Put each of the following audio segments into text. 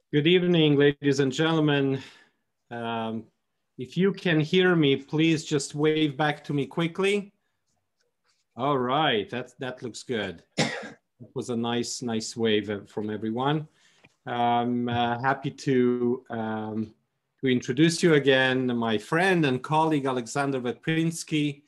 Good evening, ladies and gentlemen. Um, if you can hear me, please just wave back to me quickly. All right, that looks good. It was a nice wave from everyone. I'm happy to introduce you again, my friend and colleague Alexander Veprinskiy,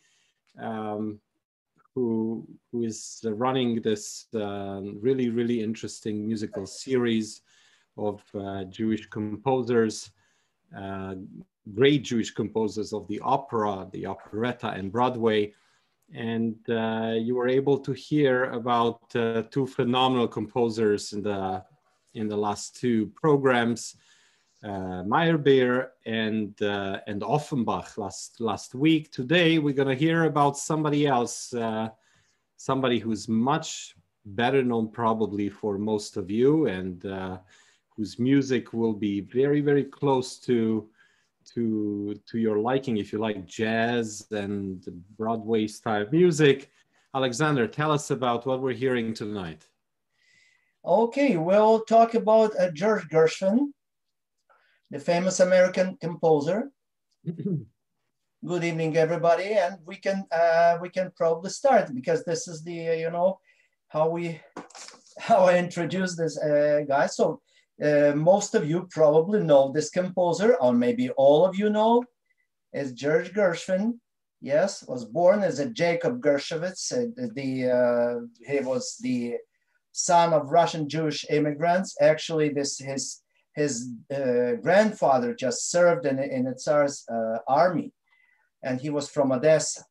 who is running this really interesting musical series of Jewish composers, great Jewish composers of the opera, the operetta, and Broadway. And you were able to hear about two phenomenal composers in the last two programs, Meyerbeer and Offenbach last week. Today we're going to hear about somebody else, somebody who's much better known probably for most of you, and whose music will be very close to your liking if you like jazz and Broadway style music. Alexander, tell us about what we're hearing tonight. Okay, we'll talk about George Gershwin, the famous American composer. Good evening, everybody, and we can probably start because this is the how I introduce this guy. So most of you probably know this composer, or maybe all of you know, is George Gershwin. Yes, was born as a Jacob Gershowitz. He was the son of Russian Jewish immigrants. Actually, his grandfather just served in the Tsar's army, and he was from Odessa.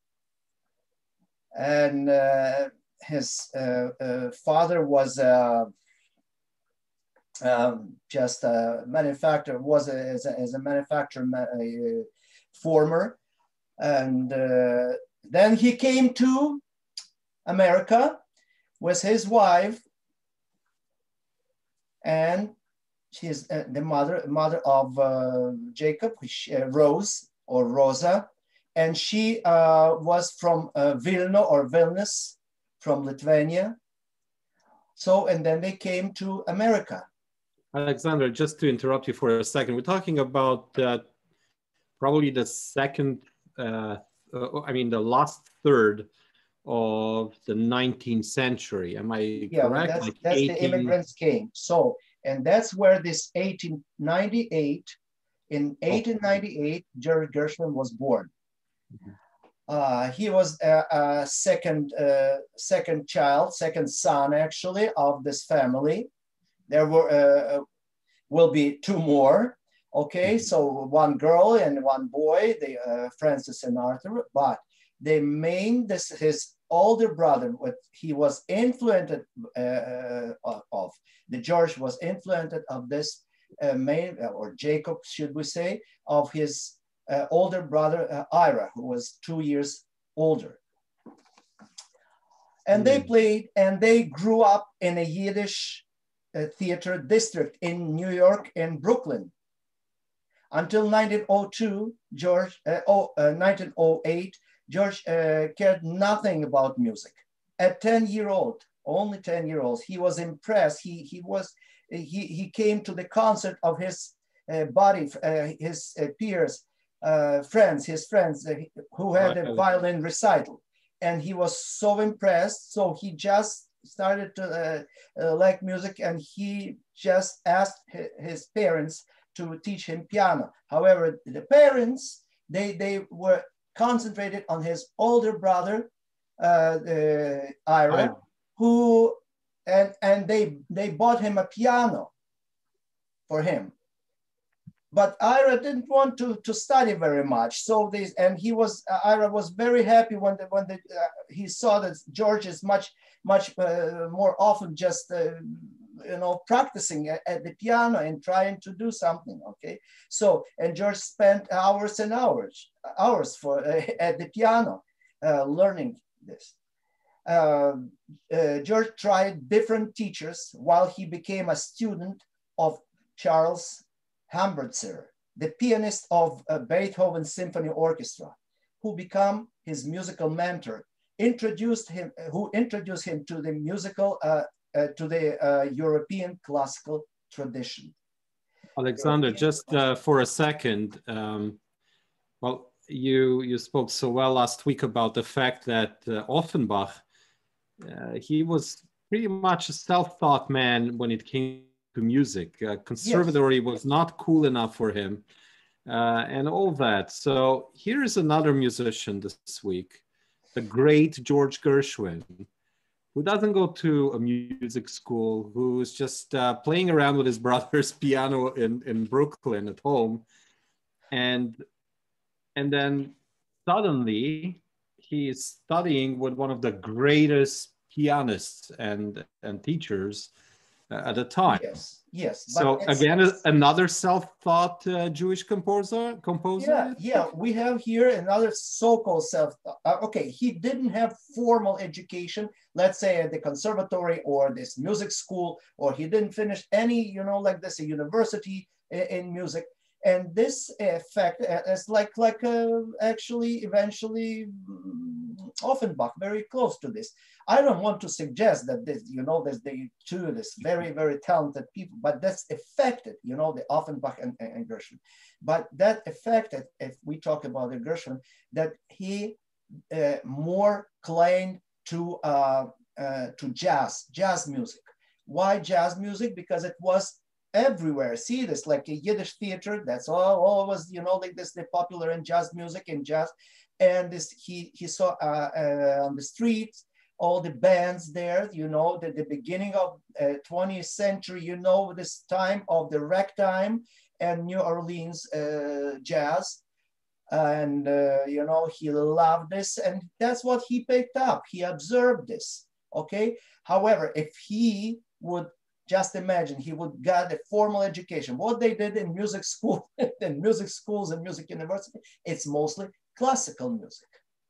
And his father was just a manufacturer, as a manufacturer former. And then he came to America with his wife, and she's the mother of Jacob, Rose or Rosa, and she was from Vilna or Vilnius, from Lithuania. So, and then they came to America. Alexander, just to interrupt you for a second, we're talking about probably the second, the last third of the 19th century. Am I correct? Yeah, like that's the immigrants came. So, and that's where this 1898, in 1898, George Gershwin was born. He was a second son, actually, of this family. There will be two more. Okay, so one girl and one boy, Francis and Arthur. But the main, his older brother, what he was influenced of, the George was influenced of this or Jacob, should we say, of his older brother Ira, who was 2 years older. And they played, and they grew up in a Yiddish theater district in New York and Brooklyn. Until 1902, 1908, George cared nothing about music. At 10-year-old, only 10-year-olds, he was impressed. He came to the concert of his his peers, his friends who had a violin recital, and he was so impressed. So he just started to like music, and he just asked his parents to teach him piano. However, the parents, they were concentrated on his older brother, Ira, who, and they bought him a piano for him. But Ira didn't want to study very much. So Ira was very happy when he saw that George is much more often just practicing at the piano and trying to do something. Okay, so, and George spent hours and hours for at the piano learning this. George tried different teachers while he became a student of Charles Hamburtzer, the pianist of Beethoven's Symphony Orchestra, who became his musical mentor, who introduced him to the European classical tradition. Alexander, just for a second, well, you spoke so well last week about the fact that Offenbach, he was pretty much a self-taught man when it came to music. Conservatory was not cool enough for him, and all that. So here's another musician this week, the great George Gershwin, who doesn't go to a music school, who's just playing around with his brother's piano in Brooklyn at home. And then suddenly he is studying with one of the greatest pianists and teachers at the time. Yes, yes. So again, another self-taught Jewish composer. Yeah. We have here another so-called self-taught. Okay, he didn't have formal education, let's say at the conservatory or this music school, or he didn't finish any, like this, a university in music. And this effect is actually eventually Offenbach, very close to this. I don't want to suggest that this, there's the two, this very, very talented people, but that's affected, the Offenbach and Gershwin. But that affected, if we talk about the Gershwin, that he more claimed to jazz music. Why jazz music? Because it was everywhere. See this, like a Yiddish theater, that's all was, like this, the popular in jazz music and jazz. And this, he saw on the streets, all the bands there, the beginning of 20th century, this time of the ragtime and New Orleans jazz. And, he loved this, and that's what he picked up. He observed this, okay? However, if he would just imagine, he would get a formal education. What they did in music school, in music schools and music university, it's mostly classical music.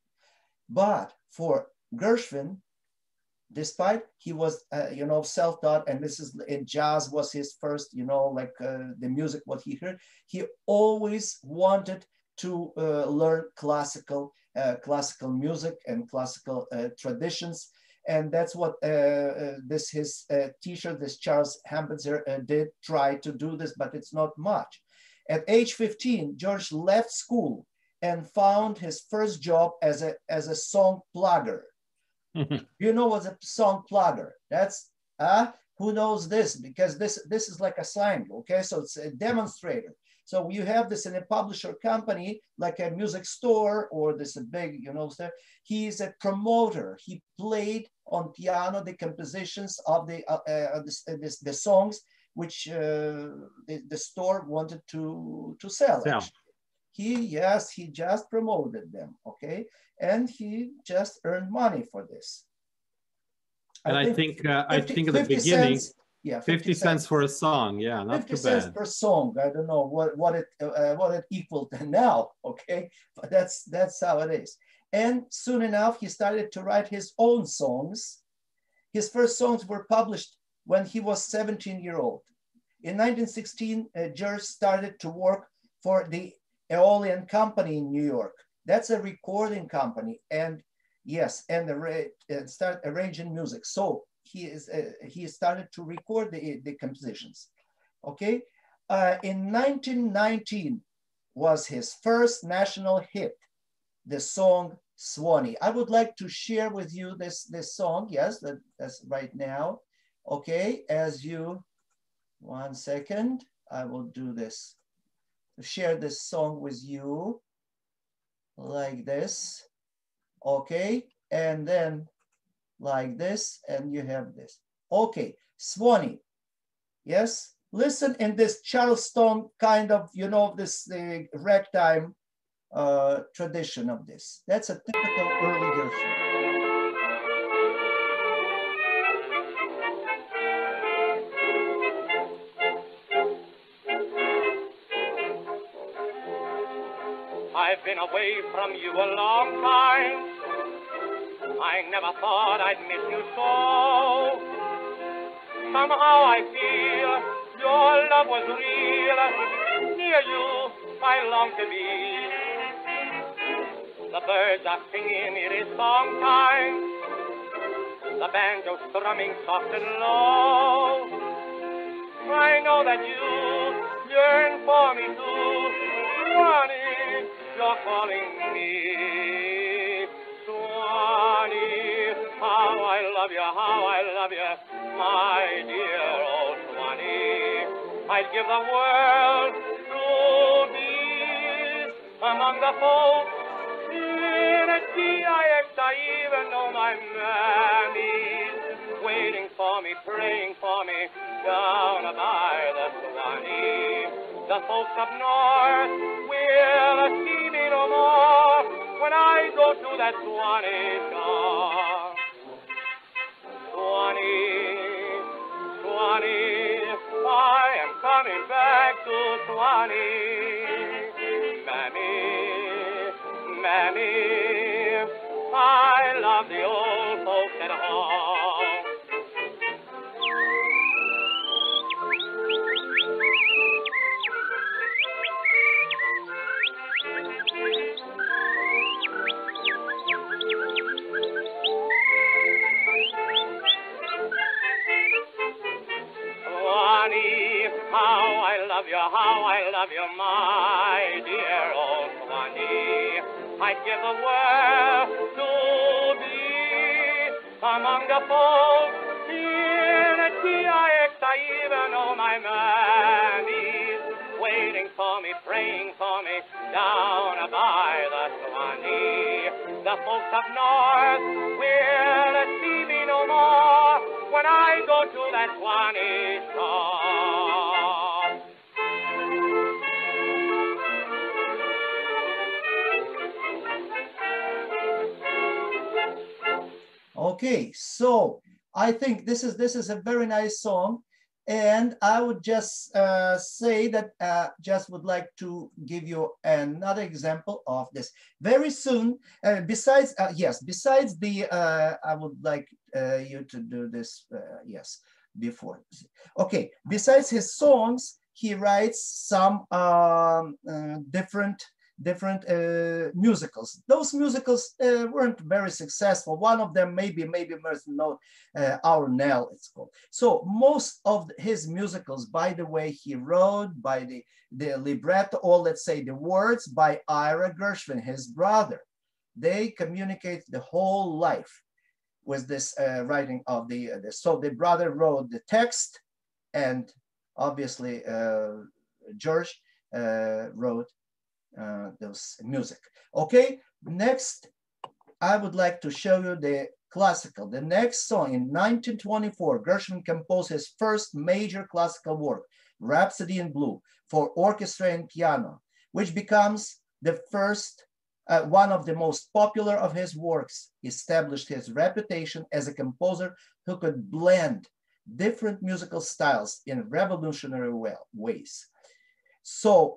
But for Gershwin, despite he was, self-taught, and this is in jazz was his first, the music, what he heard, he always wanted to learn classical music and classical traditions. And that's what his teacher, this Charles Hambitzer, did try to do this, but it's not much. At age 15, George left school and found his first job as a song plugger. You know what's a song plugger? That's who knows this? Because this is like a sign, okay? So it's a demonstrator. So you have this in a publisher company, like a music store or this a big, he's a promoter. He played on piano the compositions of the songs which the store wanted to sell. Yeah. He just promoted them, okay? And he just earned money for this. I think at the beginning, cents, yeah, 50 cents for a song. Yeah, not 50 too cents bad. per song. I don't know what it equaled now, okay? But that's how it is. And soon enough, he started to write his own songs. His first songs were published when he was 17-year-old. In 1916, George started to work for the Aeolian Company in New York. That's a recording company, and yes, and start arranging music. So he started to record the compositions. Okay, in 1919 was his first national hit, the song Swanee. I would like to share with you this song. Yes, that's right now. Okay, one second, I will do this. Share this song with you like this, okay, and then like this, and you have this. Okay, Swanee, yes, listen in this Charleston kind of, this ragtime tradition of this. That's a typical early Gershwin. I've been away from you a long time. I never thought I'd miss you so. Somehow I feel your love was real. Near you I long to be. The birds are singing, it is song time. The banjo strumming soft and low. I know that you yearn for me too. Swanee, you're calling me. Swanee, how I love you, my dear old Swanee. I'd give the world to be among the folks in a DIX. I even know my mammy's waiting for me, praying for me down by the Swanee. The folks up north will see me no more when I go to that Swanee shore. Swanee, Swanee, I am coming back to Swanee. Mammy, Mammy, I love the old folks at home. Swanee, how I love you, my dear old Swanee. I'd give the world to be among the folks in a TIX. I even know my mammy's waiting for me, praying for me down by the Swanee. The folks up north will see me no more when I go to that Swanee shore. Okay, so I think this is a very nice song, and I would just say that just would like to give you another example of this very soon. Besides the I would like you to do this yes before. Okay, besides his songs, he writes some different musicals. Those musicals weren't very successful. One of them maybe most known, Our Nell it's called. So most of his musicals, by the way, he wrote by the libretto, or let's say the words, by Ira Gershwin, his brother. They communicate the whole life with this writing of so the brother wrote the text, and obviously George wrote those music. Okay, next I would like to show you the classical. The next song in 1924, Gershwin composed his first major classical work, Rhapsody in Blue, for orchestra and piano, which becomes the first one of the most popular of his works. Established his reputation as a composer who could blend different musical styles in revolutionary ways. So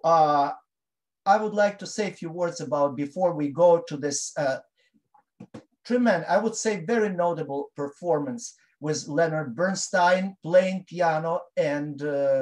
I would like to say a few words about, before we go to this tremendous, I would say very notable performance with Leonard Bernstein playing piano and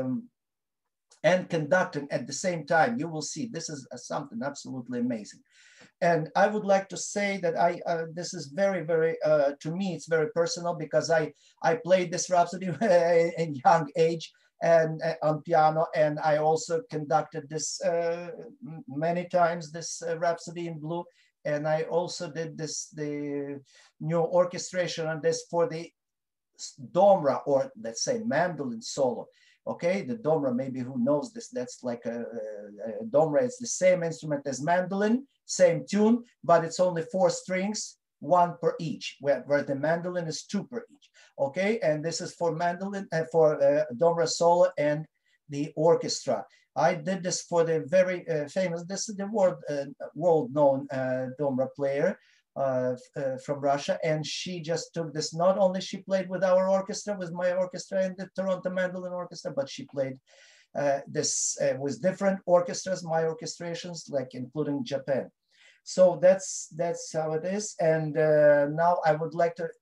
conducting at the same time. You will see this is something absolutely amazing. And I would like to say that this is very, to me, it's very personal, because I played this Rhapsody in young age and on piano, and I also conducted this many times, this Rhapsody in Blue, and I also did the new orchestration on this for the domra, or let's say mandolin solo. Okay, the domra, maybe who knows this, that's like a domra, it's the same instrument as mandolin, same tune, but it's only 4 strings, 1 per each, where the mandolin is 2 per each. Okay, and this is for mandolin, for domra solo and the orchestra. I did this for the very famous, this is the world-known domra player from Russia, and she just took this, not only she played with our orchestra, with my orchestra and the Toronto Mandolin Orchestra, but she played this with different orchestras, my orchestrations, like including Japan. So that's how it is. And now I would like to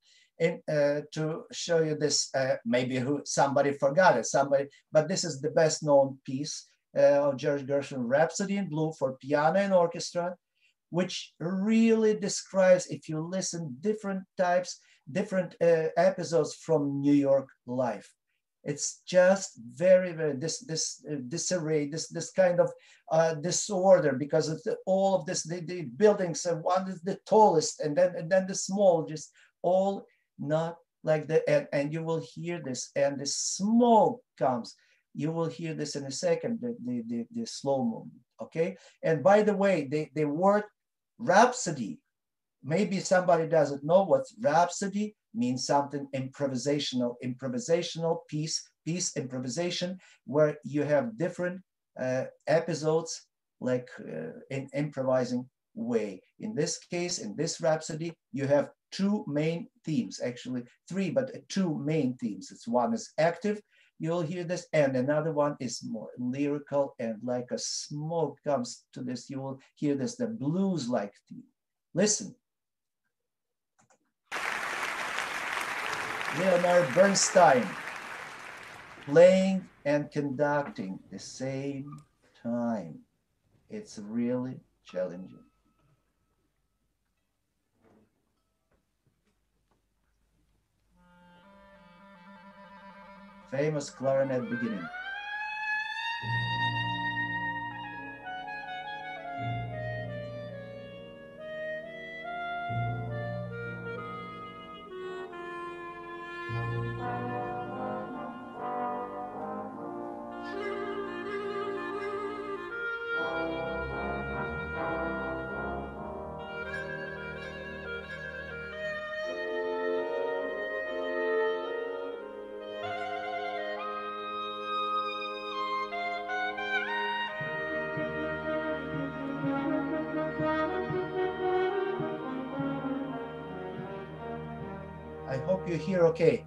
show you this, maybe somebody forgot it, but this is the best known piece of George Gershwin, Rhapsody in Blue for piano and orchestra, which really describes, if you listen, different episodes from New York life. It's just very, very disarray, this kind of disorder, because of all of this, the buildings, one is the tallest, and then the small, just all not like that. And you will hear this, and the smoke comes. You will hear this in a second, the slow movement, okay? And by the way, the word rhapsody, maybe somebody doesn't know what rhapsody means, something improvisational piece improvisation, where you have different episodes, like in improvising way. In this case, in this rhapsody, you have two main themes, actually three, but two main themes. It's one is active, you'll hear this, and another one is more lyrical, and like a smoke comes to this, you will hear this, the blues-like theme. Listen. Leonard Bernstein, playing and conducting the same time. It's really challenging. Famous clarinet beginning. I hope you hear okay.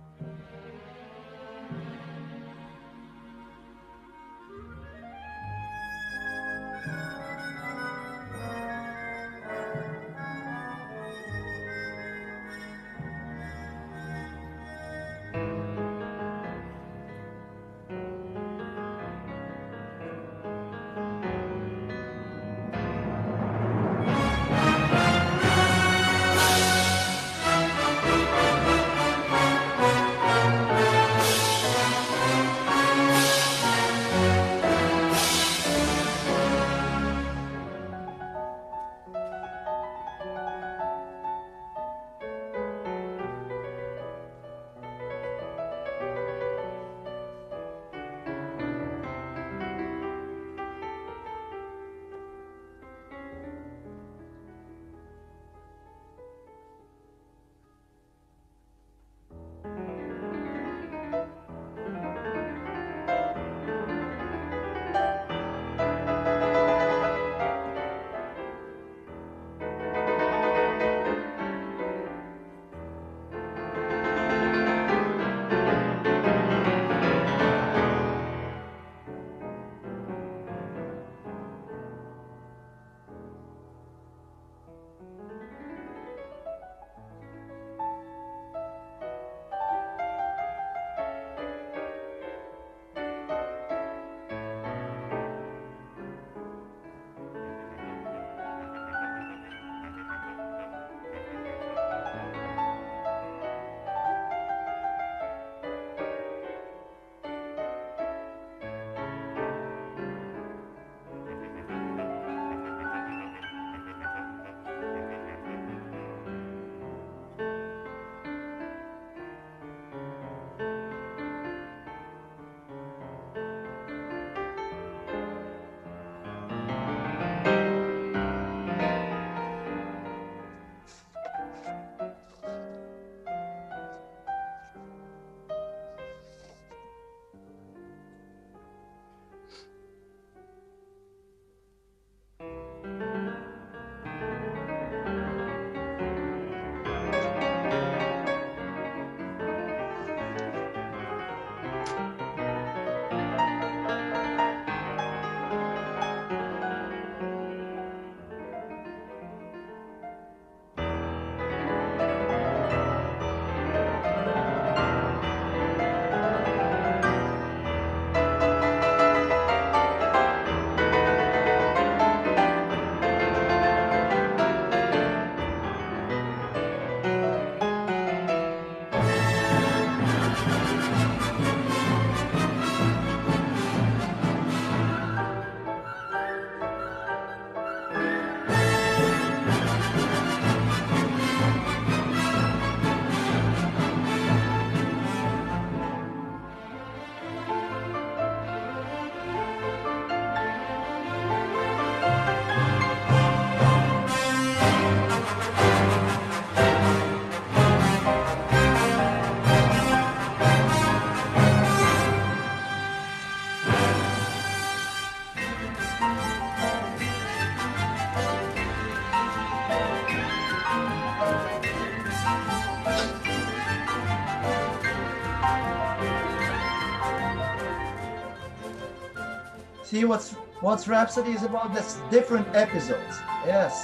See what's Rhapsody is about? That's different episodes. Yes.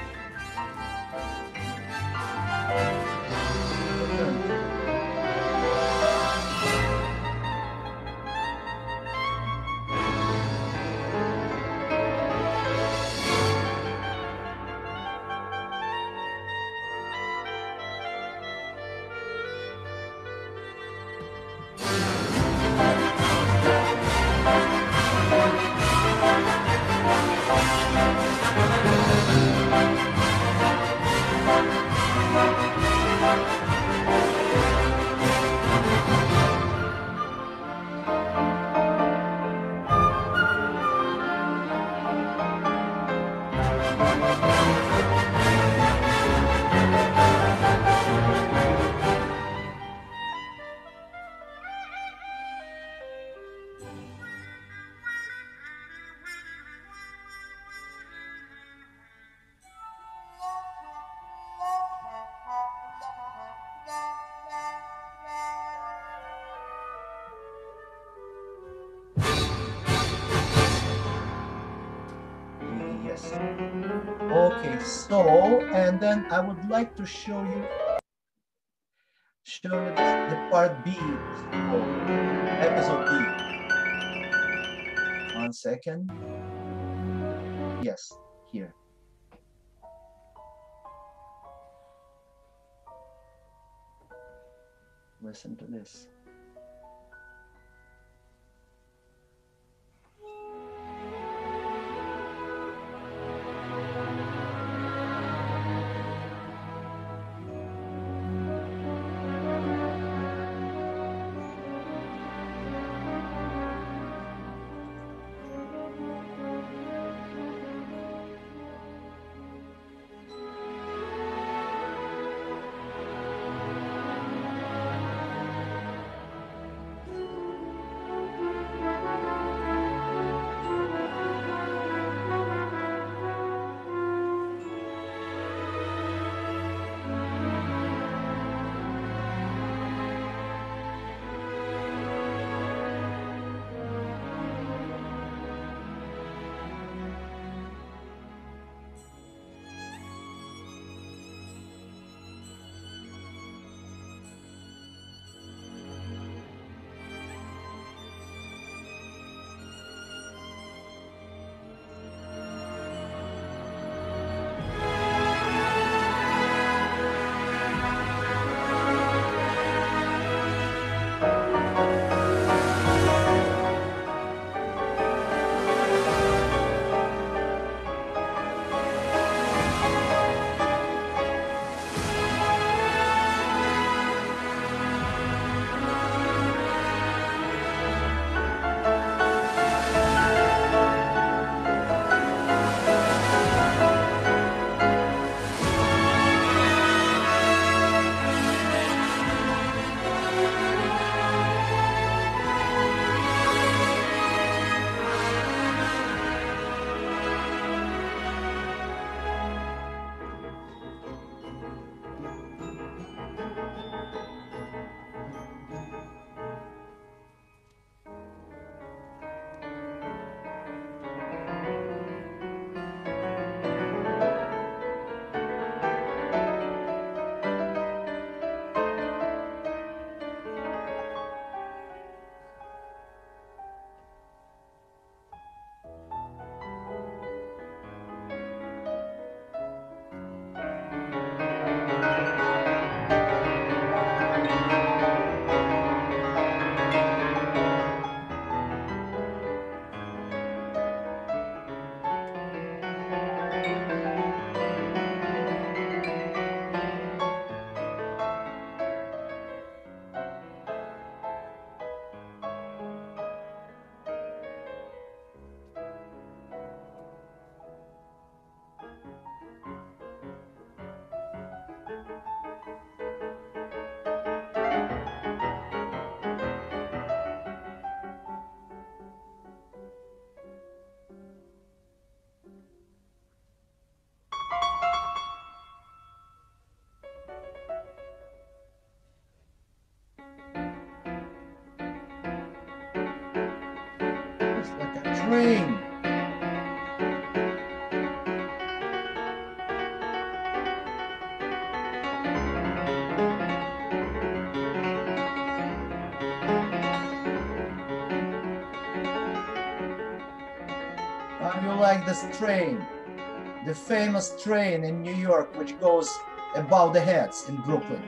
Yes. Okay, so, and then I would like to show you the part B, or episode B. 1 second. Yes, here. Listen to this. train. How do you like this train? The famous train in New York, which goes above the heads in Brooklyn.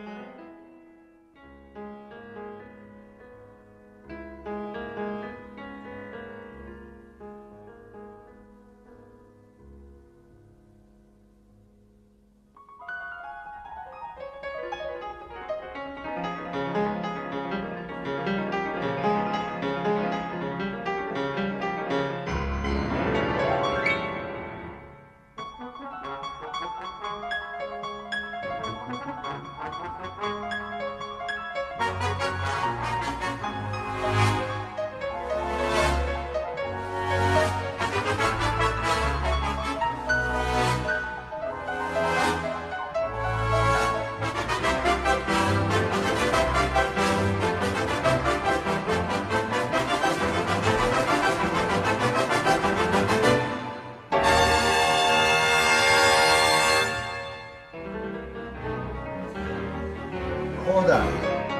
Hold on.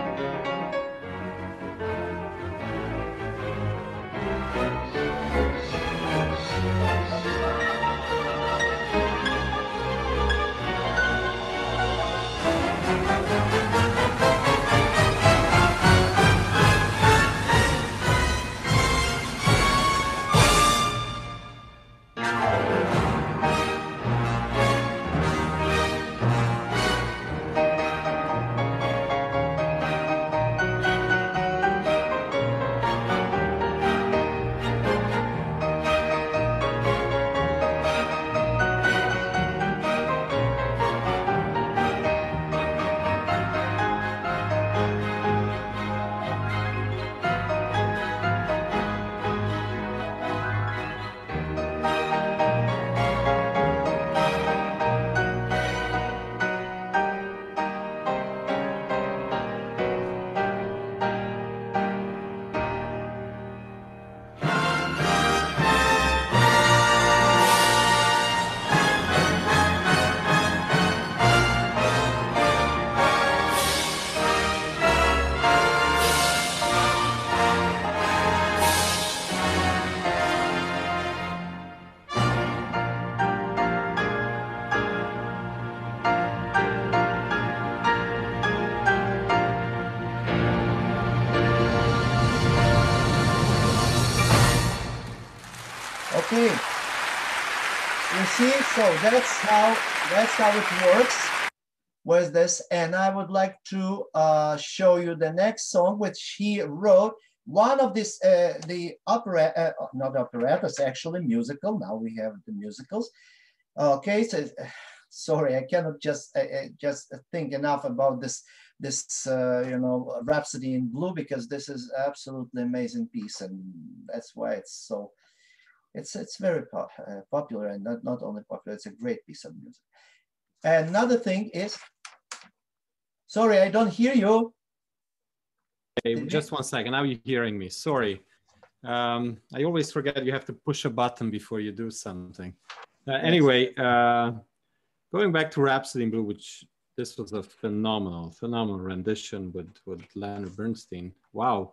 Okay, you see, so that's how it works with this. And I would like to show you the next song, which he wrote. One of this, the opera, not operettas, actually musical. Now we have the musicals. Okay, so sorry, I cannot just think enough about this you know, Rhapsody in Blue, because this is absolutely amazing piece, and that's why it's so. It's very popular, and not only popular, it's a great piece of music. Another thing is, sorry, I don't hear you. Hey, just 1 second, now you're hearing me, sorry. I always forget you have to push a button before you do something. Anyway, going back to Rhapsody in Blue, which this was a phenomenal rendition with Leonard Bernstein. Wow.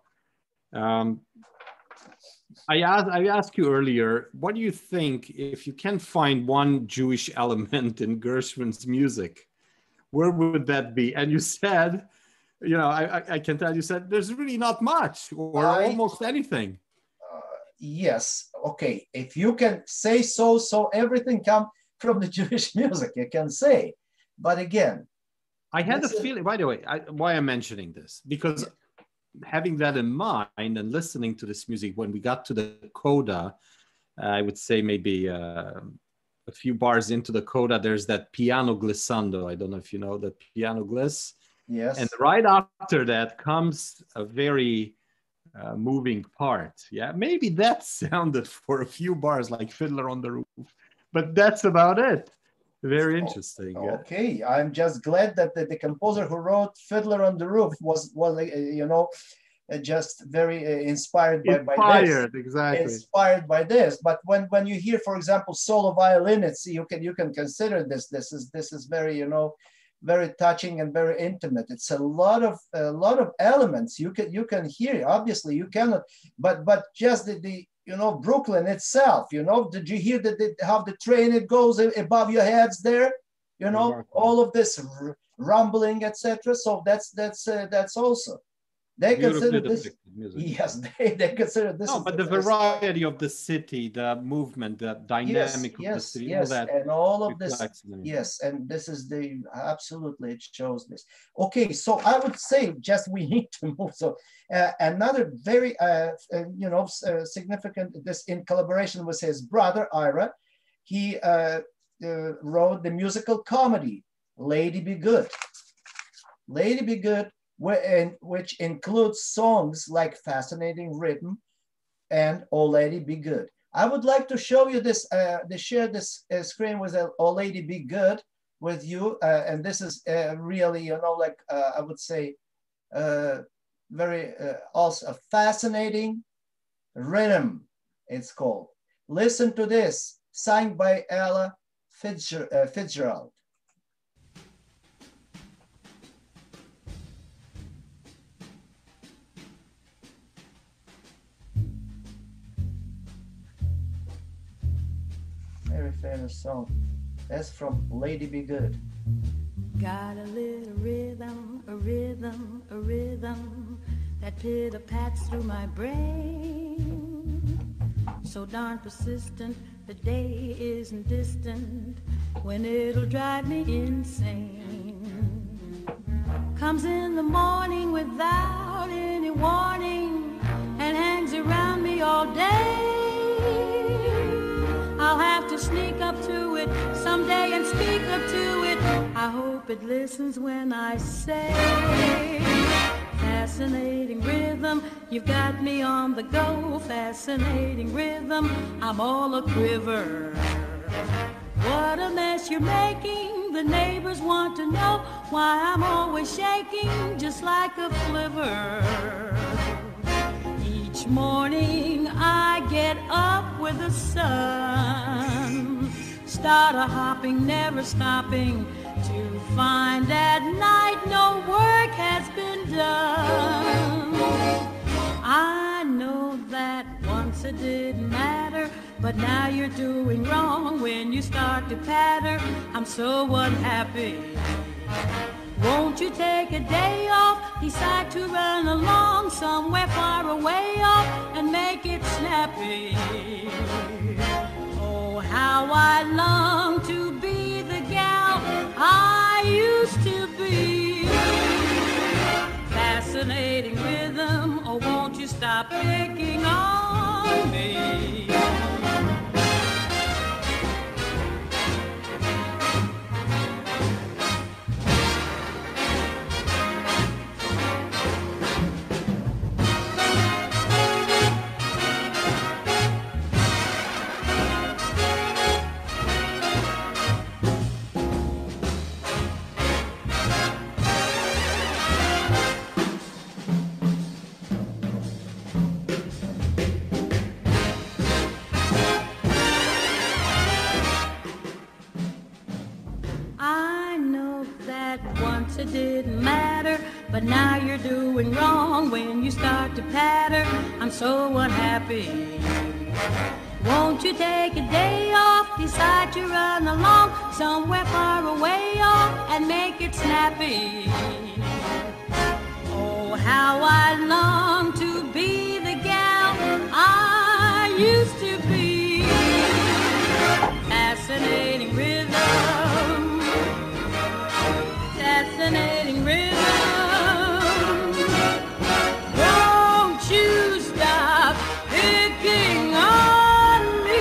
I asked you earlier, what do you think if you can find one Jewish element in Gershwin's music, where would that be? And you said, you know, I can tell you said there's really not much, or almost anything. Yes, okay. If you can say so everything comes from the Jewish music, you can say. But again, I had a feeling, by the way, why I'm mentioning this, because having that in mind and listening to this music, when we got to the coda, I would say maybe a few bars into the coda, there's that piano glissando. I don't know if you know that piano gliss. Yes. And right after that comes a very moving part. Yeah, maybe that sounded for a few bars like Fiddler on the Roof, but that's about it. Very interesting. Okay, I'm just glad that the composer who wrote Fiddler on the Roof was you know, just very inspired by this. Exactly. Inspired by this. But when you hear, for example, solo violin, it's you can consider this. This is very, you know, very touching and very intimate. It's a lot of elements you can hear. Obviously, you cannot, but just the you know, Brooklyn itself. You know, did you hear how the train it goes above your heads there? You know, exactly. All of this rumbling, etc. So that's also. They consider this music. Yes, they consider this. No, but the variety of the city, the movement, the dynamic of the city, yes, all that, and all of this. Yes, and this is the absolutely it shows this. Okay, so I would say just we need to move. So another very you know significant this in collaboration with his brother Ira, he wrote the musical comedy Lady Be Good. Lady Be Good. Which includes songs like Fascinating Rhythm and Oh Lady Be Good. I would like to show you this, share this screen with Oh Lady Be Good with you. And this is really, you know, like I would say, very also a fascinating rhythm, it's called. Listen to this, sung by Ella Fitzgerald. Very famous song. That's from Lady Be Good. Got a little rhythm, a rhythm, a rhythm that pitter-pats through my brain. So darn persistent, the day isn't distant when it'll drive me insane. Comes in the morning without any warning and hangs around me all day. I'll have to sneak up to it someday and speak up to it. I hope it listens when I say, fascinating rhythm, you've got me on the go. Fascinating rhythm, I'm all a quiver. What a mess you're making. The neighbors want to know why I'm always shaking just like a flivver. Each morning I get up with the sun, start a hopping, never stopping, to find at night no work has been done. I know that once it didn't matter, but now you're doing wrong when you start to patter. I'm so unhappy. Won't you take a day off, decide to run along somewhere far away off and make it snappy? Oh, how I long to be the gal I used to be. Fascinating rhythm, oh, won't you stop picking on me? It didn't matter, but now you're doing wrong when you start to patter. I'm so unhappy. Won't you take a day off, decide to run along somewhere far away off and make it snappy? Oh, how I long to be the gal I used to be. Fascinating rhythm, fascinating rhythm, won't you stop picking on me?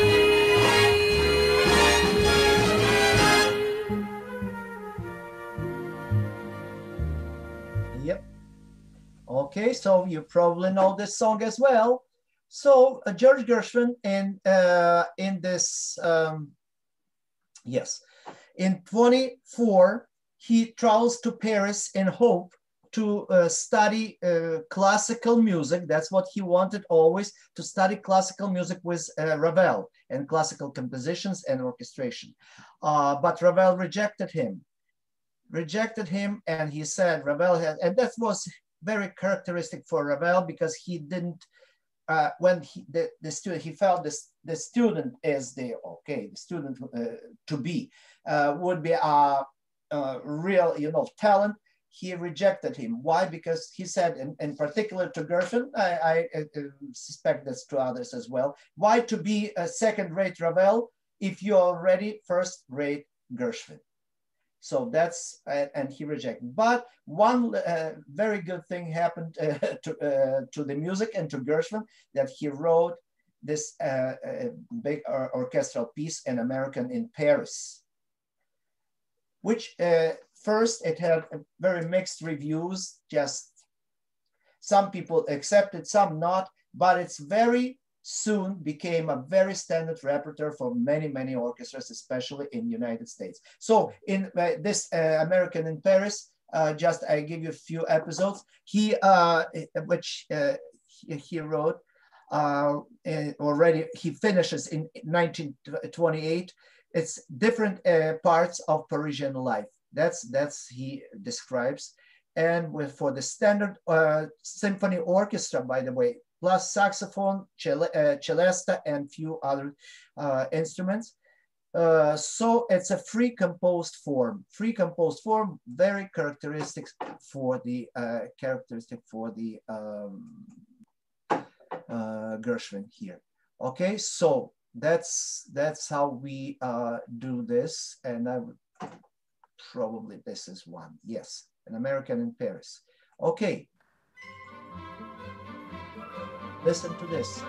Yep. Okay, so you probably know this song as well. So George Gershwin in this, yes, in 24, he travels to Paris in hope to study classical music. That's what he wanted always, to study classical music with Ravel and classical compositions and orchestration. But Ravel rejected him, and he said Ravel had, and that was very characteristic for Ravel, because he didn't, when the student, he felt the student is the student to be, would be a real, talent. He rejected him. Why? Because he said, in particular to Gershwin, I suspect this to others as well, why to be a second-rate Ravel if you're already first-rate Gershwin? So that's, and he rejected. But one very good thing happened to the music and to Gershwin, that he wrote this big orchestral piece, An American in Paris, which first it had very mixed reviews. Just some people accepted, some not, but it's very soon became a very standard repertoire for many, many orchestras, especially in the United States. So in this American in Paris, just I give you a few episodes, he wrote already, he finishes in 1928. It's different parts of Parisian life. That's he describes. And for the standard symphony orchestra, by the way, plus saxophone, celesta, and few other instruments. So it's a free composed form. Very characteristic for the Gershwin here. Okay, so that's how we do this, and I would probably, this is one. Yes, An American in Paris. Okay. Listen to this.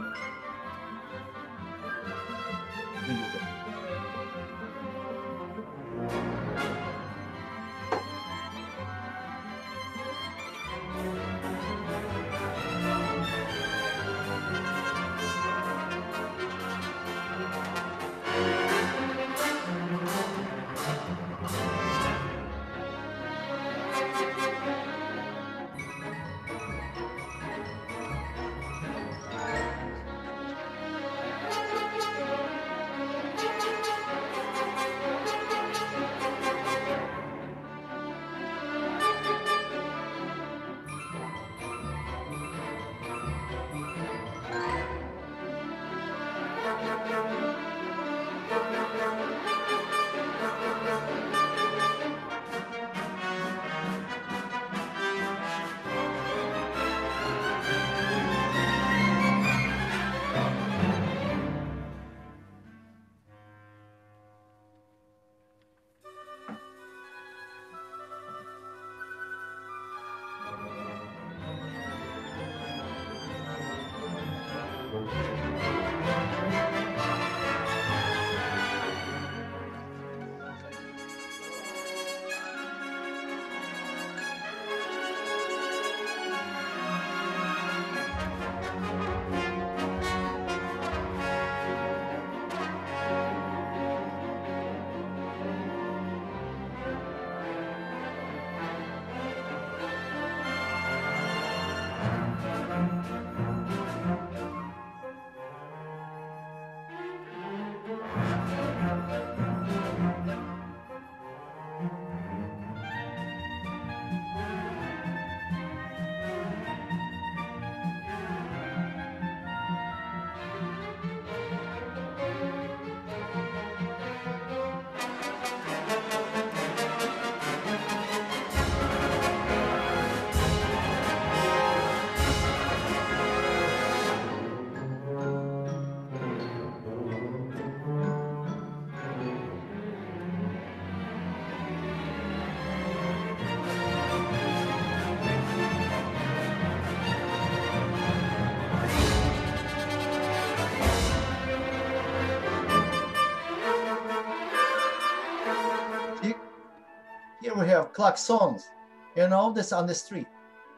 Here we have klaxons, this on the street.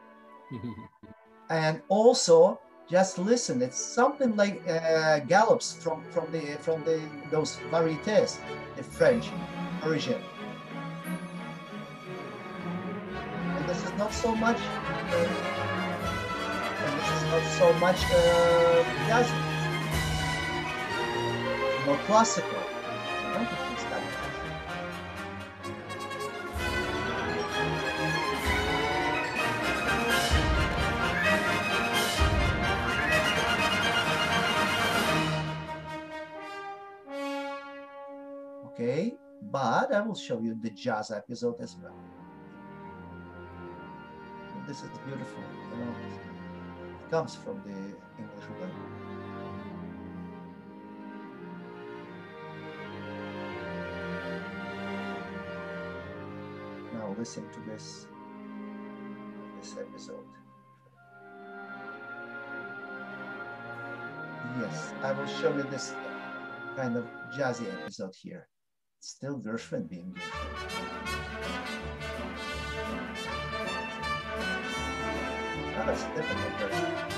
And also, just listen, it's something like gallops from those varietés, the French, Parisian. And this is not so much, and this is not so much jazz, more classical. I don't think it's that much. Okay, but I will show you the jazz episode as well. This is beautiful, you know, it comes from the English word. Now listen to this episode. Yes, I will show you this kind of jazzy episode here. It's still Gershwin being Gershwin. Not a typical Gershwin.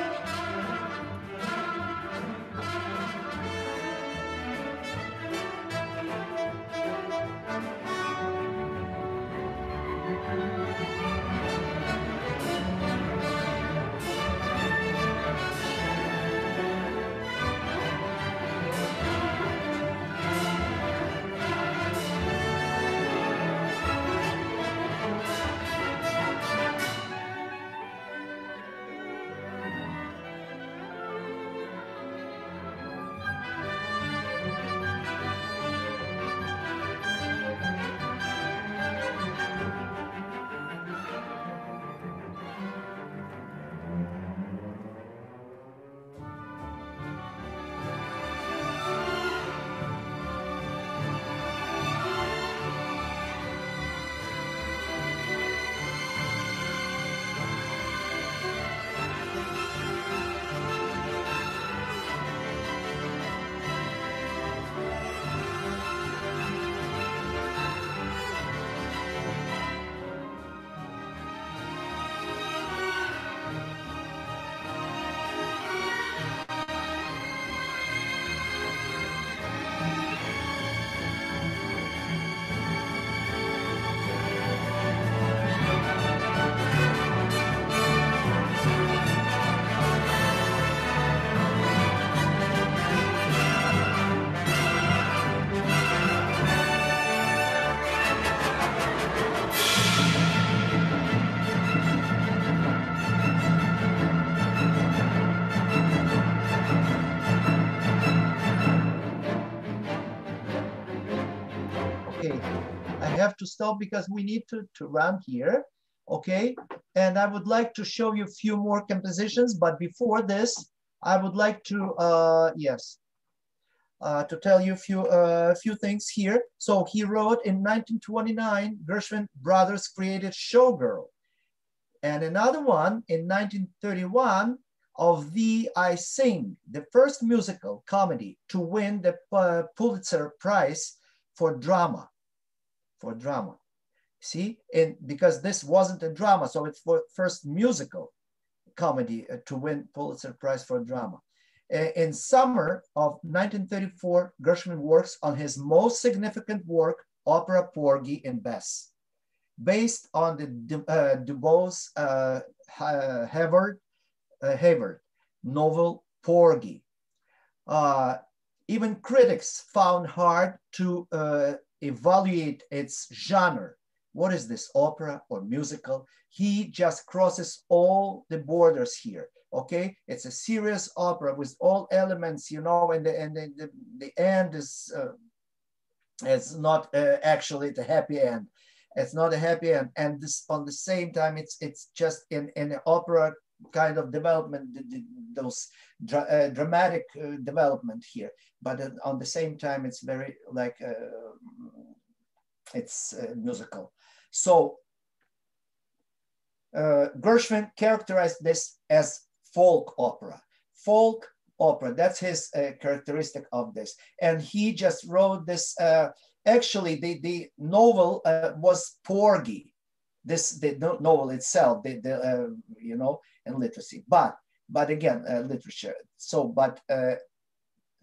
Have to stop because we need to run here, okay? And I would like to show you a few more compositions, but before this, I would like to, to tell you a few things here. So he wrote in 1929, Gershwin Brothers created Showgirl. And another one in 1931, Of Thee I Sing, the first musical comedy to win the Pulitzer Prize for drama. See, and because this wasn't a drama, so it's for first musical comedy to win Pulitzer Prize for drama. In summer of 1934, Gershwin works on his most significant work, opera Porgy and Bess, based on the DuBose Hayward novel Porgy. Even critics found hard to evaluate its genre. What is this, opera or musical? He just crosses all the borders here, okay? It's a serious opera with all elements, you know, and the end is it's not actually the happy end. It's not a happy end. And this, on the same time, it's just in an opera kind of development, those dramatic development here. But on the same time, it's very like, it's musical. So Gershwin characterized this as folk opera. Folk opera, that's his characteristic of this. And he just wrote this, actually the novel was Porgy. The novel itself, you know, and literacy, but again, literature. So, but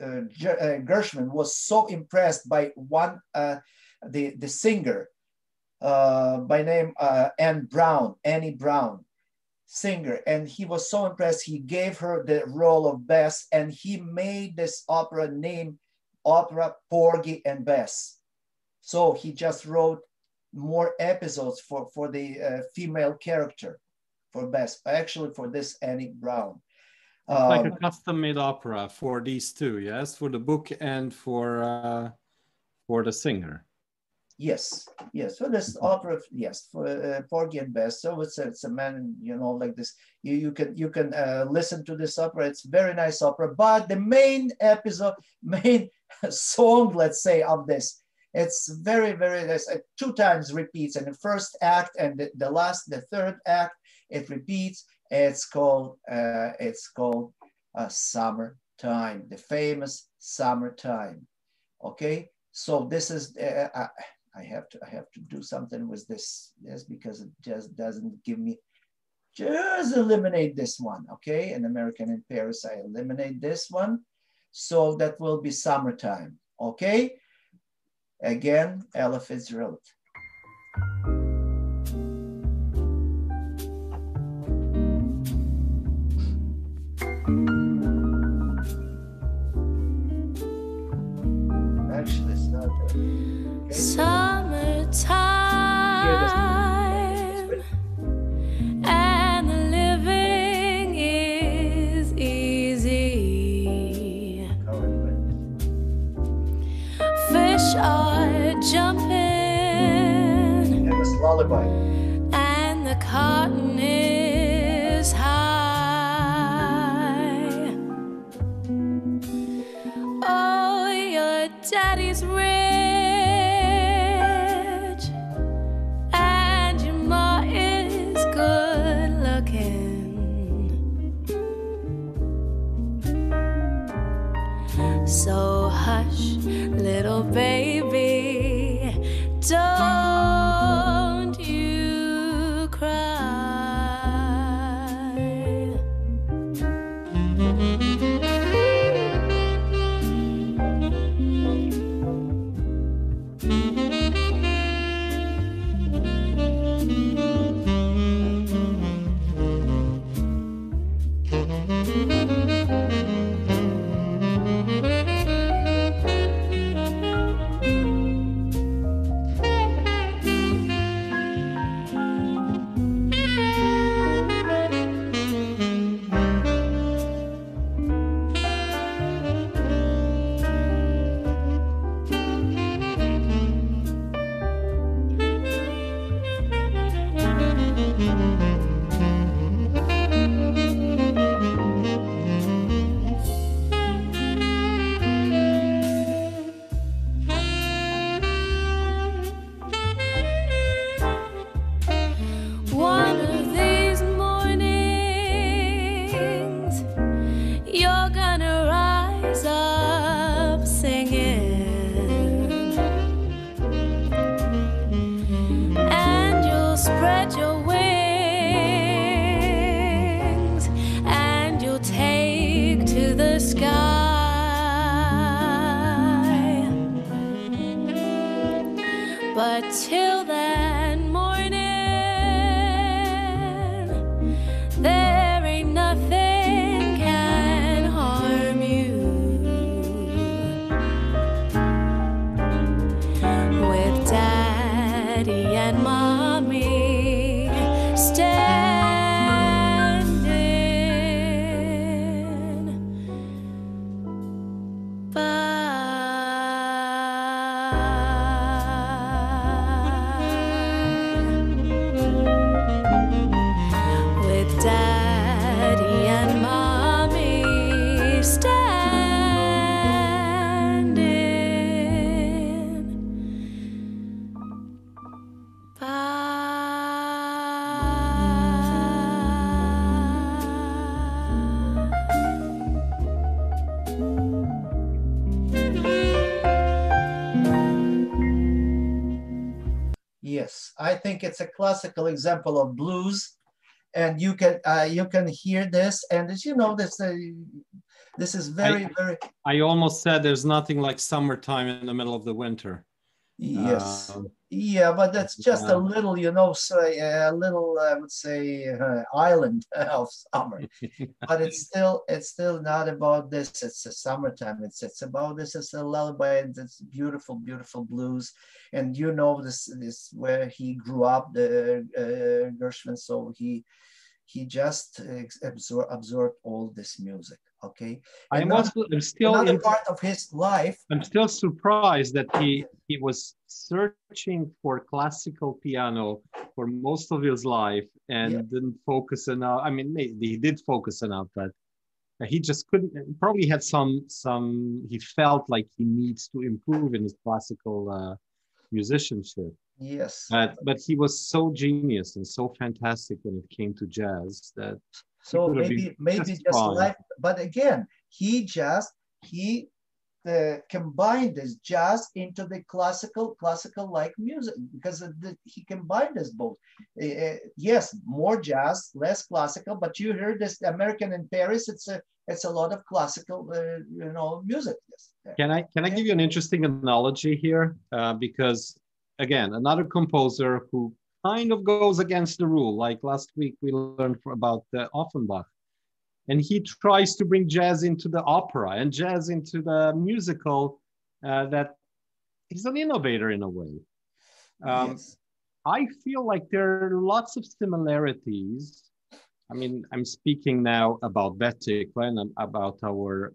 Gershwin was so impressed by one, the singer, by name Annie Brown, singer. And he was so impressed, he gave her the role of Beth, and he made this opera named Opera Porgy and Bess. So he just wrote more episodes for the female character, for Bess, actually for this Annie Brown. It's like a custom-made opera for these two, yes, for the book and for the singer. Yes, yes. So this opera, yes, for Porgy and Bess. So it's a man, you know, like this. You can listen to this opera. It's very nice opera. But the main song, let's say, of this, it's very, very nice. 2 times repeats in the first act, and the third act, it repeats. It's called Summertime, the famous Summertime. Okay, so this is I have to do something with this because it just doesn't give me. Just eliminate this one, okay? An American in Paris, I eliminate this one, so that will be Summertime, okay? Again, Ella Fitzgerald. Actually, it's not there. Okay. Summertime, and the living is easy. Fish are jumping, Emma's Lullaby, and the cotton is high. Oh, your daddy's rich, and your ma is good looking. So hush, little baby, don't you cry. One of these mornings, you're gonna rise up singing, and you'll spread your wings, and you'll take to the sky. But till that morning, there ain't nothing can harm you. With daddy and mommy standing by. With daddy and mommy standing yes. I think it's a classical example of blues, and you can hear this, and as you know, this is very. I almost said there's nothing like summertime in the middle of the winter. Yes, Yeah, but that's just a little, you know, so a little, I would say, island of summer. But it's still not about this. It's a summertime. It's about this. It's a lullaby. And it's beautiful, beautiful blues. And you know this where he grew up, the Gershwin. So he just absorbed all this music. Okay. I'm still another part of his life. I'm still surprised that he was searching for classical piano for most of his life and didn't focus enough. I mean, maybe he did focus enough, but he just couldn't. Probably had some. He felt like he needs to improve in his classical musicianship. Yes. But he was so genius and so fantastic when it came to jazz that. So maybe just life, but again, he combined this jazz into the classical like music because he combined this both. Yes, more jazz, less classical, but you heard this American in Paris. It's a lot of classical, you know, music. Can I give you an interesting analogy here? Because again, another composer who kind of goes against the rule. Like last week, we learned about Offenbach. And he tries to bring jazz into the opera and jazz into the musical. That he's an innovator in a way. Yes. I feel like there are lots of similarities. I mean, I'm speaking now about Beth and about our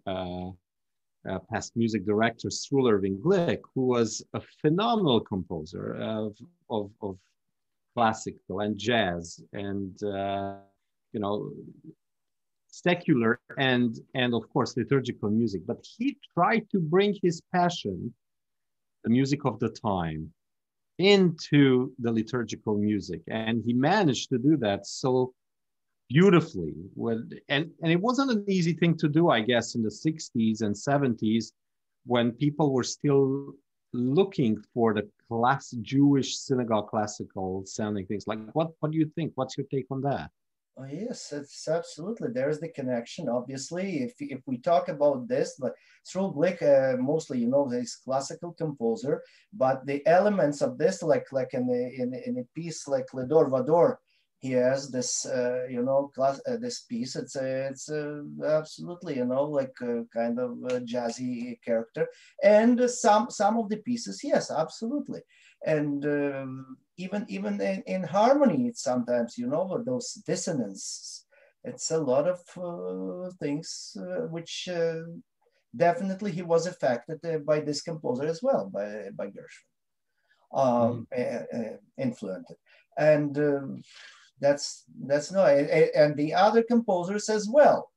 past music director, Strull Irving Glick, who was a phenomenal composer of classical and jazz and you know, secular and of course liturgical music, but he tried to bring his passion, the music of the time, into the liturgical music, and he managed to do that so beautifully. And it wasn't an easy thing to do, I guess, in the 60s and 70s when people were still looking for the Jewish synagogue classical sounding things. Like, what do you think? What's your take on that? Oh, yes, it's absolutely. There's the connection. Obviously, if we talk about this, but Strull Glick, mostly, you know, he's classical composer, but the elements of this, like in a piece like Le Dor Vador, he has this, you know, this piece. It's absolutely, you know, like a kind of a jazzy character, and some of the pieces, yes, absolutely, and even in harmony, it's sometimes, you know, those dissonances. It's a lot of things which definitely he was affected by this composer as well, by Gershwin, influenced, and. That's no, and the other composers as well.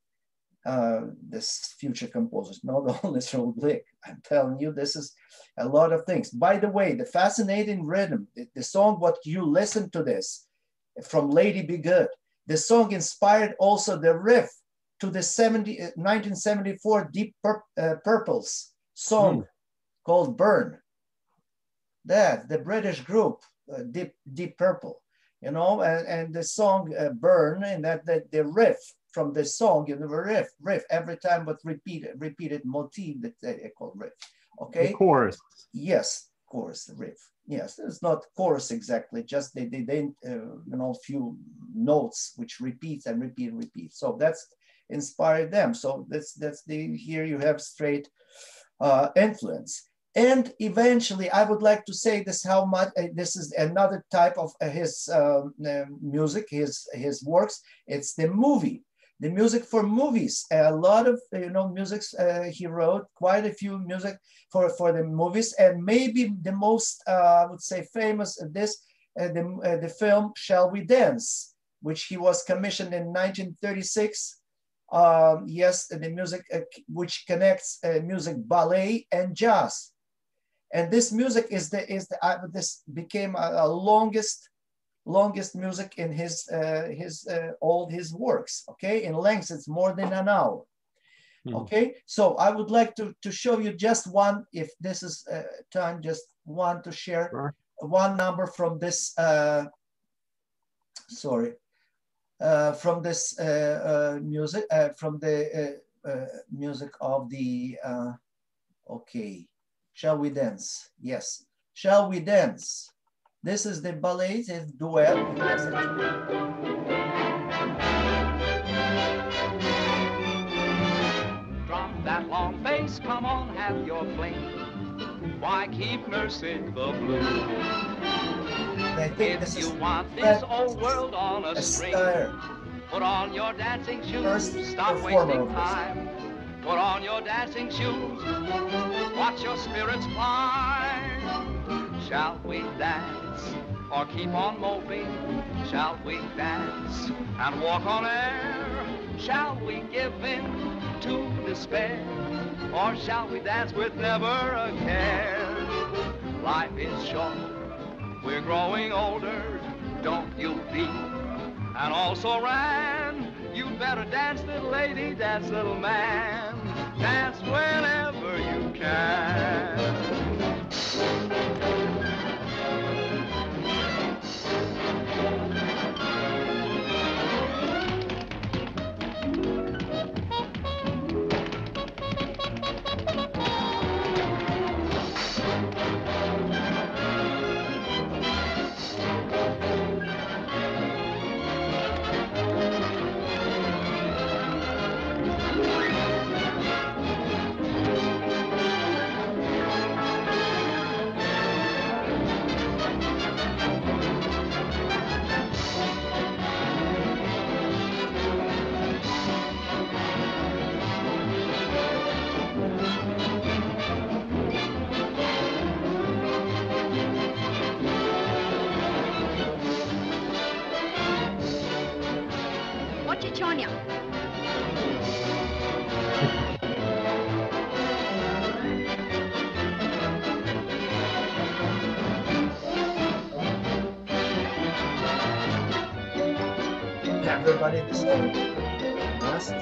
This future composers, not only Strull Glick. I'm telling you, this is a lot of things. By the way, the fascinating rhythm, the song, what you listen to this from Lady Be Good, the song inspired also the riff to the 1974 Deep Purple's song called Burn. That, the British group, Deep Purple. You know, and the song Burn, and that the riff from the song, you know, riff every time, but repeated motif that they call riff. Okay. The chorus. Yes, chorus, riff. Yes, it's not chorus exactly, just they you know, few notes which repeats and repeat. So that's inspired them. So that's the here you have straight influence. And eventually, I would like to say this: how much this is another type of his music, his works. It's the music for movies. A lot of, you know, musics he wrote, quite a few music for the movies, and maybe the most I would say famous of this, the film "Shall We Dance," which he was commissioned in 1936. Yes, the music which connects music, ballet, and jazz. And this music this became a longest music in all his works. Okay, in length it's more than an hour. Okay, so I would like to show you just one, if this is time, just one to share one number from this. From this music, from the music of the. Okay. Shall We Dance? Yes. Shall We Dance? This is the ballet, it's duet. Drop that long bass, come on, have your fling. Why keep nursing the blues? If you want this old world on a string, put on your dancing shoes, stop wasting time. Put on your dancing shoes, watch your spirits fly. Shall we dance or keep on moping? Shall we dance and walk on air? Shall we give in to despair? Or shall we dance with never a care? Life is short, we're growing older, don't you be? And also ran, you better dance, little lady, dance, little man. Dance whenever you can. Everybody the same. Last.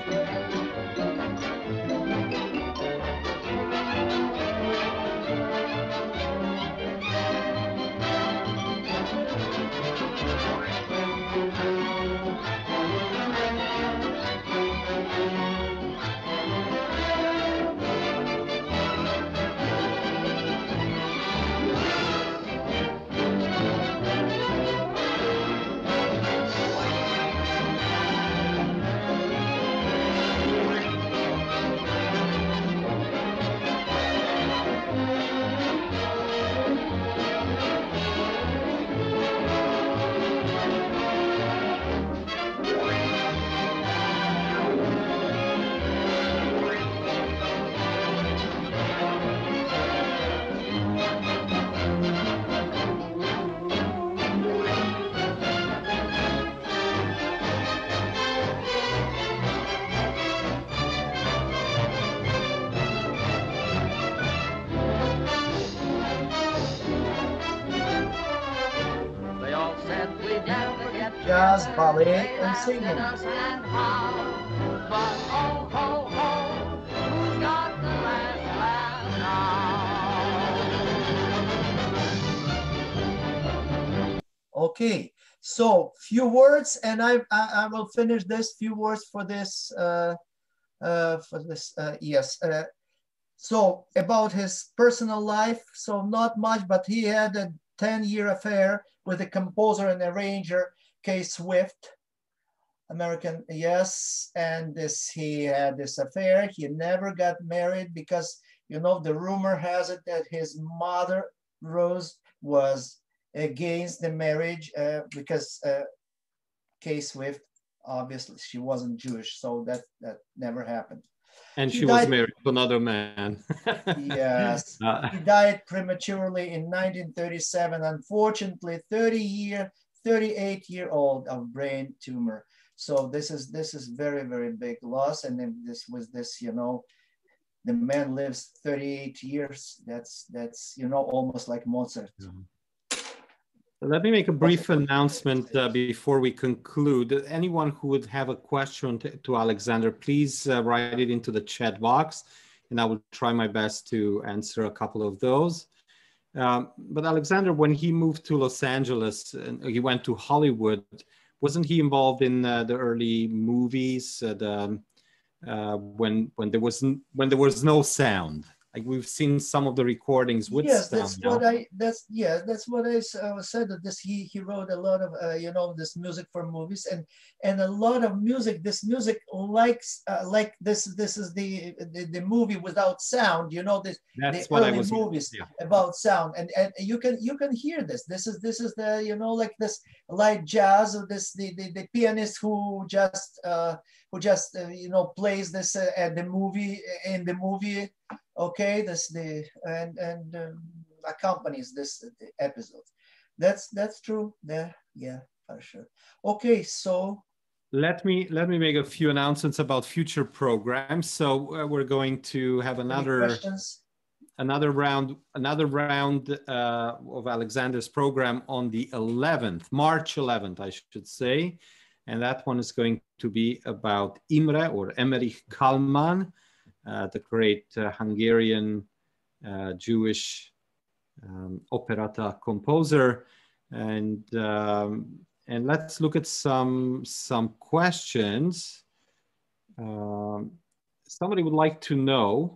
Jazz, ballet, and singing. Okay, so few words, and I will finish this. Few words for this. Yes. So about his personal life, so not much, but he had a 10-year affair with the composer and arranger Kay Swift, American, yes, and he had this affair. He never got married because, you know, the rumor has it that his mother, Rose, was against the marriage because Kay Swift, obviously, she wasn't Jewish, so that never happened. And she was married to another man. Yes, he died prematurely in 1937, unfortunately, 38-year-old of brain tumor. So this is very, very big loss. And then this, you know, the man lives 38 years. That's you know, almost like Mozart. Yeah. Let me make a brief announcement before we conclude. Anyone who would have a question to Alexander, please write it into the chat box, and I will try my best to answer a couple of those. But Alexander, when he moved to Los Angeles and he went to Hollywood, wasn't he involved in the early movies when there was no sound? Like we've seen some of the recordings with yes, sound that's now. what I that's what I said, that this he wrote a lot of you know, this music for movies, and a lot of music, this music likes like this is the movie without sound, you know, this That's the what I early was, movies yeah. about sound, and you can hear this is the, you know, like this light jazz of this the pianist who just you know, plays this at the movie, in the movie. Okay, this the and accompanies this episode. That's true. There, yeah, for sure. Okay, so Let me make a few announcements about future programs. So we're going to have another round of Alexander's program on the 11th, March 11th, I should say, and that one is going to be about Imre or Emmerich Kálmán, the great Hungarian Jewish operetta composer, and let's look at some questions. Somebody would like to know,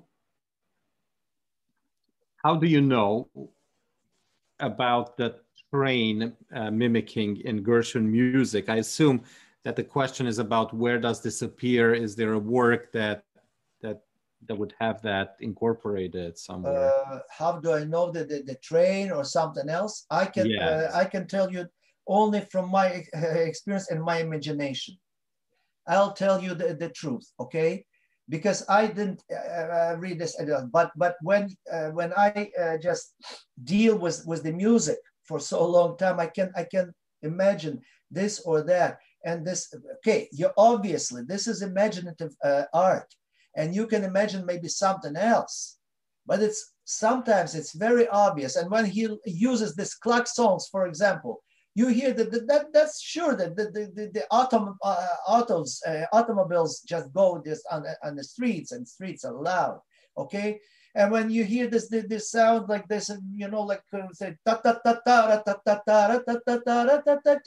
how do you know about the train mimicking in Gershwin music? I assume that the question is about where does this appear? Is there a work that would have that incorporated somewhere? How do I know that the train or something else? I can Yes. I can tell you only from my experience and my imagination. I'll tell you the truth, okay? Because I didn't read this, but when I just deal with the music for so long time, I can imagine this or that, and this. Okay, you obviously this is imaginative art, and you can imagine maybe something else, but sometimes it's very obvious. And when he uses this clock songs, for example, you hear that's sure that the automobiles just go this on the streets, and streets are loud, okay? And when you hear this sound like this, you know, like say ta ta ta ta ta ta ta ta ta ta ta ta,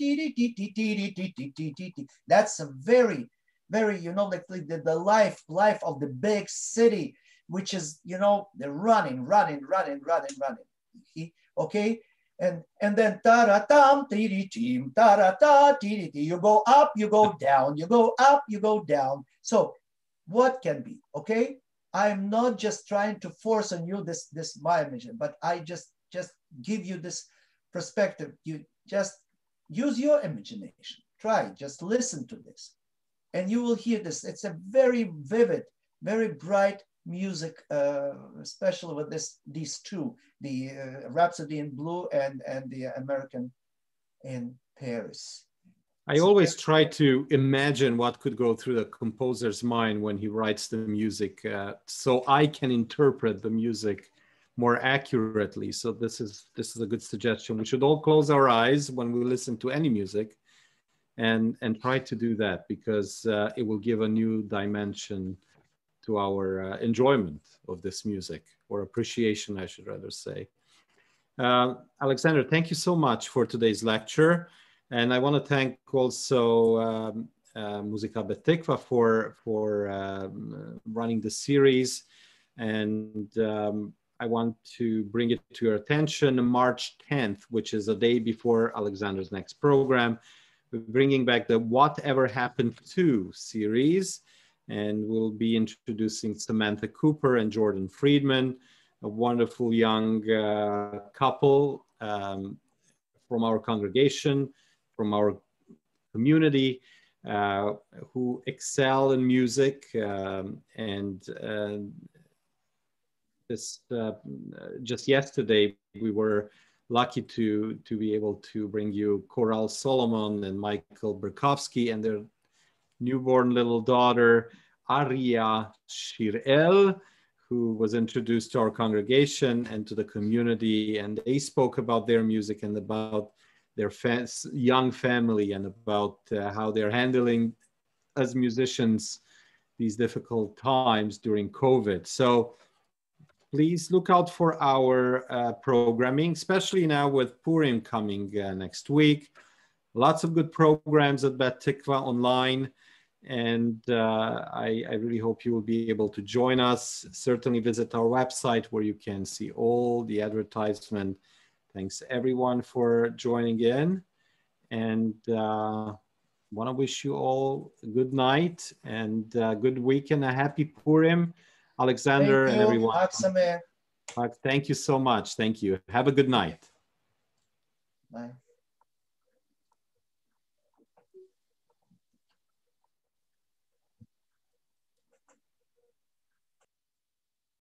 that's a very, you know, like the life of the big city, which is, you know, the running, okay? And then ta-ra-tam, ti-di-tim, ta-ra-ta, ti-di-ti. You go up, you go down, you go up, you go down. So what can be, okay? I'm not just trying to force on you this my imagination, but I just give you this perspective. You just use your imagination. Try, just listen to this, and you will hear this. It's a very vivid, very bright music, especially with these two, the Rhapsody in Blue and the American in Paris. I always try to imagine what could go through the composer's mind when he writes the music, so I can interpret the music more accurately. So this is a good suggestion. We should all close our eyes when we listen to any music, and try to do that, because it will give a new dimension to our enjoyment of this music, or appreciation, I should rather say. Alexander, thank you so much for today's lecture. And I want to thank also Musica Tikvah for running the series. And I want to bring it to your attention, March 10th, which is a day before Alexander's next program. We're bringing back the Whatever Happened To series. And we'll be introducing Samantha Cooper and Jordan Friedman, a wonderful young couple from our congregation, from our community, who excel in music. Just yesterday, we were lucky to be able to bring you Coral Solomon and Michael Berkowski and their newborn little daughter, Aria Shirel, who was introduced to our congregation and to the community. And they spoke about their music and about their young family, and about how they're handling as musicians these difficult times during COVID. So please look out for our programming, especially now with Purim coming next week. Lots of good programs at Beth Tikvah online. And I really hope you will be able to join us. Certainly visit our website where you can see all the advertisement. Thanks everyone for joining in, and want to wish you all a good night and a good weekend, a happy Purim. Alexander and everyone. Thank you so much. Thank you. Have a good night. Bye.